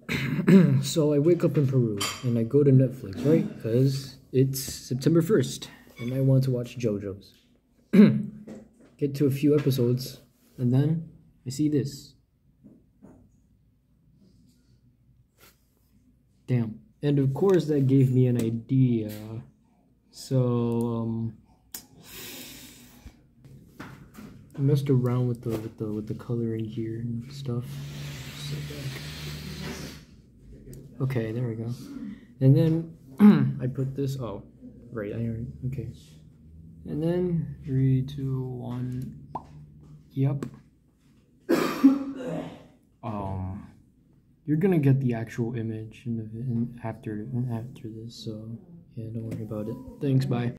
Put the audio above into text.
So I wake up in Peru and I go to Netflix, right? Because it's September 1st and I want to watch JoJo's. Get to a few episodes and then I see this. Damn. And of course that gave me an idea. So I messed around with the coloring here and stuff. Okay, there we go. And then I put this. Oh, right. Okay. And then 3, 2, 1. Yep. You're gonna get the actual image after this. So yeah, don't worry about it. Thanks. Bye.